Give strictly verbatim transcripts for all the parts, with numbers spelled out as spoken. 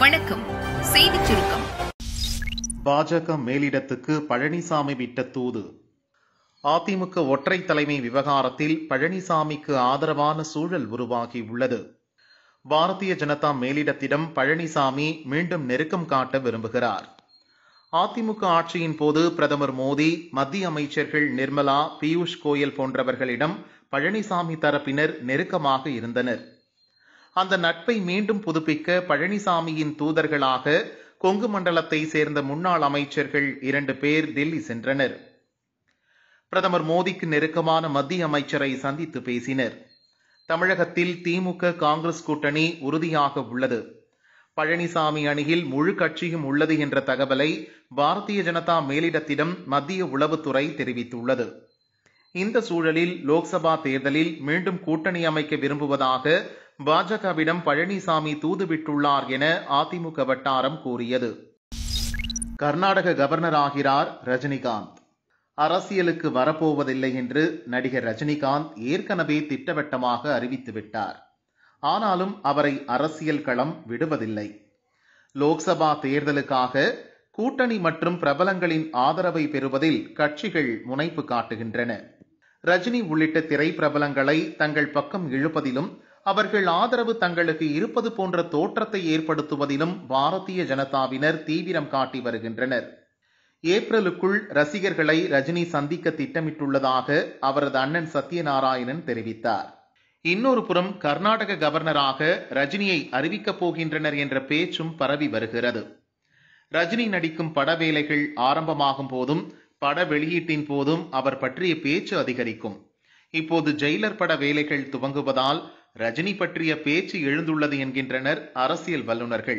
வணக்கம். செய்திச் சுருக்கம். பாஜக மேலிடத்துக்கு பழனிசாமி விட்ட தூது. அதிமுக ஒற்றை தலைமை விவகாரத்தில் பழனிசாமிக்கு ஆதரவான சூழல் உருவாகியுள்ளது. பாரதிய ஜனதா மேலிடத்திடம் பழனிசாமி மீண்டும் நெருக்கம் காட்ட விரும்புகிறார். அதிமுக ஆட்சியின் போது பிரதமர் மோடி, மத்திய அமைச்சர்கள் நிர்மலா, பியூஷ் கோயல் போன்றவர்களிடம் பழனிசாமி தரப்பினர் நெருக்கமாக இருந்தனர். அந்த நட்பை மீண்டும் புதுப்பிக்க பழனிசாமியின் தூதர்களாக கொங்கு மண்டலத்தை சேர்ந்த முன்னாள் அமைச்சர்கள் இரண்டு பேர் டெல்லி சென்றனர். பிரதமர் மோடிக்கு நெருக்கமான மத்திய அமைச்சரை சந்தித்து பேசினர். தமிழகத்தில் திமுக காங்கிரஸ் கூட்டணி உறுதியாக உள்ளது. பழனிசாமி அணியில் முழு கட்சியும் உள்ளது என்ற தகவலை பாரதிய ஜனதா மேலிடத்திடம் மத்திய உளவுத்துறை தெரிவித்துள்ளது. இந்த சூழலில் லோக்சபா தேர்தலில் மீண்டும் கூட்டணி அமைக்க விரும்புவதாக பாஜகவிடம் பழனிசாமி தூதுவிட்டுள்ளார் என அதிமுக வட்டாரம் கூறியது. கர்நாடக கவர்னர் ஆகிறார் ரஜினிகாந்த். அரசியலுக்கு வரப்போவதில்லை என்று நடிகர் ரஜினிகாந்த் ஏற்கனவே திட்டவட்டமாக அறிவித்துவிட்டார். ஆனாலும் அவரை அரசியல் களம் விடுவதில்லை. லோக்சபா தேர்தலுக்காக கூட்டணி மற்றும் பிரபலங்களின் ஆதரவை பெறுவதில் கட்சிகள் முனைப்பு காட்டுகின்றன. ரஜினி உள்ளிட்ட திரை பிரபலங்களை தங்கள் பக்கம் இழுப்பதிலும் அவர்கள் ஆதரவு தங்களுக்கு இருப்பது போன்ற தோற்றத்தை ஏற்படுத்துவதிலும் பாரதிய ஜனதாவினர் தீவிரம் காட்டி வருகின்றனர். ஏப்ரலுக்குள் ரசிகர்களை ரஜினி சந்திக்க திட்டமிட்டுள்ளதாக அவரது அண்ணன் சத்யநாராயணன் தெரிவித்தார். இன்னொரு புறம் கர்நாடக கவர்னராக ரஜினியை அறிவிக்கப் போகின்றனர் என்ற பேச்சும் பரவி வருகிறது. ரஜினி நடிக்கும் பட வேலைகள் ஆரம்பமாகும் போதும் பட வெளியீட்டின் போதும் அவர் பற்றிய பேச்சு அதிகரிக்கும். இப்போது ஜெயிலர் பட வேலைகள் துவங்குவதால் ரஜினி பற்றிய பேச்சு எழுந்துள்ளது என்கின்றனர் அரசியல் வல்லுநர்கள்.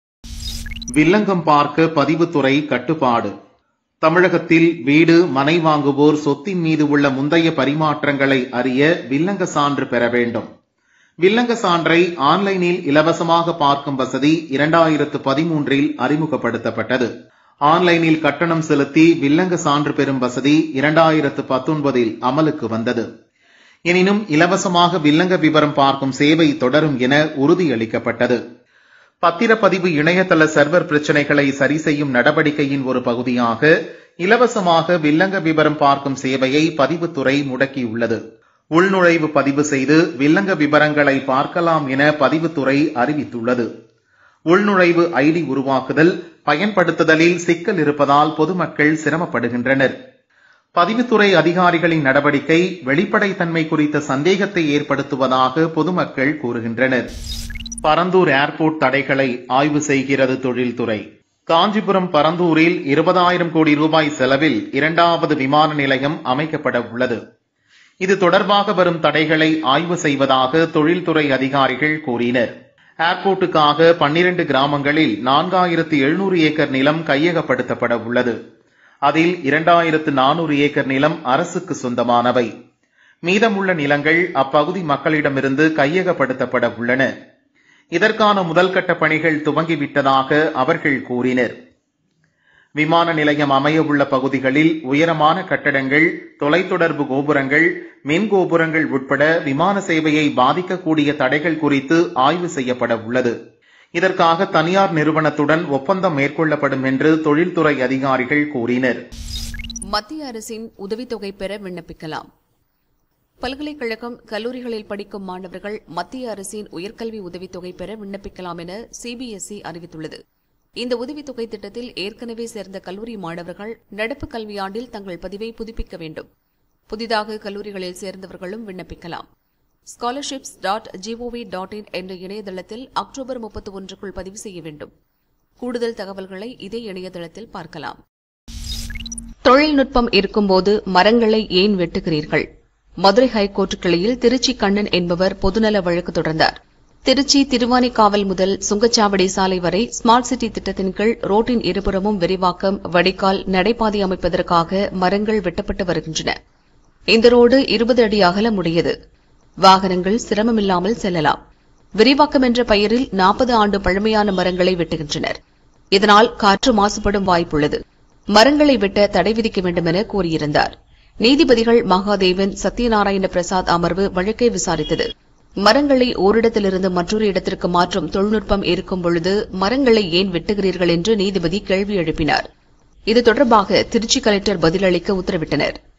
வில்லங்கம் பார்க்க பதிவுத்துறை கட்டுப்பாடு. தமிழகத்தில் வீடு, மனை வாங்குவோர் சொத்தின் மீது உள்ள முந்தைய பரிமாற்றங்களை அறிய வில்லங்க சான்று பெற வேண்டும். வில்லங்க சான்றை ஆன்லைனில் இலவசமாக பார்க்கும் வசதி இரண்டாயிரத்து பதிமூன்றில் அறிமுகப்படுத்தப்பட்டது. ஆன்லைனில் கட்டணம் செலுத்தி வில்லங்க சான்று பெறும் வசதி இரண்டாயிரத்து பத்தொன்பதில் அமலுக்கு வந்தது. எனினும் இலவசமாக வில்லங்க விவரம் பார்க்கும் சேவை தொடரும் என உறுதியளிக்கப்பட்டது. பத்திரப்பதிவு இணையதள சர்வர் பிரச்சினைகளை சரி செய்யும் நடவடிக்கையின் ஒரு பகுதியாக இலவசமாக வில்லங்க விவரம் பார்க்கும் சேவையை பதிவுத்துறை முடக்கியுள்ளது. உள்நுழைவு பதிவு செய்து வில்லங்க விவரங்களை பார்க்கலாம் என பதிவுத்துறை அறிவித்துள்ளது. உள்நுழைவு ஐடி உருவாக்குதல், பயன்படுத்துதலில் சிக்கல் இருப்பதால் பொதுமக்கள் சிரமப்படுகின்றனர். பதிவுத்துறை அதிகாரிகளின் நடவடிக்கை வெளிப்படைத்தன்மை குறித்த சந்தேகத்தை ஏற்படுத்துவதாக பொதுமக்கள் கூறுகின்றனர். பரந்தூர் ஏர்போர்ட் தடைகளை ஆய்வு செய்கிறது தொழில்துறை. காஞ்சிபுரம் பரந்தூரில் இருபதாயிரம் கோடி ரூபாய் செலவில் இரண்டாவது விமான நிலையம் அமைக்கப்பட உள்ளது. இது தொடர்பாக வரும் தடைகளை ஆய்வு செய்வதாக தொழில்துறை அதிகாரிகள் கூறினர். ஏர்போர்ட்டுக்காக பன்னிரண்டு கிராமங்களில் நான்காயிரத்து எழுநூறு ஏக்கர் நிலம் கையகப்படுத்தப்பட உள்ளது. அதில் இரண்டாயிரத்து நானூறு ஏக்கர் நிலம் அரசுக்கு சொந்தமானவை. மீதமுள்ள நிலங்கள் அப்பகுதி மக்களிடமிருந்து கையகப்படுத்தப்பட உள்ளன. இதற்கான முதல்கட்ட பணிகள் துவங்கிவிட்டதாக அவர்கள் கூறினர். விமான நிலையம் அமைய உள்ள பகுதிகளில் உயரமான கட்டடங்கள், தொலைத்தொடர்பு கோபுரங்கள், மின் கோபுரங்கள் உட்பட விமான சேவையை பாதிக்கக்கூடிய தடைகள் குறித்து ஆய்வு செய்யப்பட உள்ளது. இதற்காக தனியார் நிறுவனத்துடன் ஒப்பந்தம் மேற்கொள்ளப்படும் என்று தொழில்துறை அதிகாரிகள் கூறினர். மத்திய அரசின் உதவித்தொகை பெற விண்ணப்பிக்கலாம். பல்கலைக்கழகம், கல்லூரிகளில் படிக்கும் மாணவர்கள் மத்திய அரசின் உயர்கல்வி உதவித்தொகை பெற விண்ணப்பிக்கலாம் என சிபிஎஸ்இ அறிவித்துள்ளது. இந்த உதவித்தொகை திட்டத்தில் ஏற்கனவே சேர்ந்த கல்லூரி மாணவர்கள் நடப்பு கல்வியாண்டில் தங்கள் பதிவை புதுப்பிக்க வேண்டும். புதிதாக கல்லூரிகளில் சேர்ந்தவர்களும் விண்ணப்பிக்கலாம். Scholarships dot G O V dot in என்ற இணையதளத்தில் அக்டோபர் முப்பத்தி ஒன்றுக்குள் பதிவு செய்ய வேண்டும். கூடுதல் தகவல்களை இதே இணையதளத்தில் பார்க்கலாம். தொழில்நுட்பம் இருக்கும்போது மரங்களை ஏன் வெட்டுகிறீர்கள்? மதுரை ஹைகோர்ட் கிளையில் திருச்சி கண்ணன் என்பவர் பொதுநல வழக்கு தொடர்ந்தார். திருச்சி திருவானைக்காவல் முதல் சுங்கச்சாவடி சாலை வரை ஸ்மார்ட் சிட்டி திட்டத்தின் கீழ் ரோட்டின் இருபுறமும் விரிவாக்கம், வடிகால், நடைபாதை அமைப்பதற்காக மரங்கள் வெட்டப்பட்டு வருகின்றன. இந்த ரோடு இருபது அடி அகலம் உடையது. வாகனங்கள் சிரமமில்லாமல் செல்லலாம். விரிவாக்கம் என்ற பெயரில் நாற்பது ஆண்டு பழமையான மரங்களை வெட்டுகின்றனர். இதனால் காற்று மாசுபடும் வாய்ப்புள்ளது. மரங்களை வெட்ட தடை விதிக்க வேண்டும் என கூறியிருந்தார். நீதிபதிகள் மகாதேவன், சத்யநாராயண பிரசாத் அமர்வு வழக்கை விசாரித்தது. மரங்களை ஓரிடத்திலிருந்து மற்றொரு இடத்திற்கு மாற்றும் தொழில்நுட்பம் இருக்கும் பொழுது மரங்களை ஏன் வெட்டுகிறீர்கள் என்று நீதிபதி கேள்வி எழுப்பினார். இது தொடர்பாக திருச்சி கலெக்டர் பதிலளிக்க உத்தரவிட்டனர்.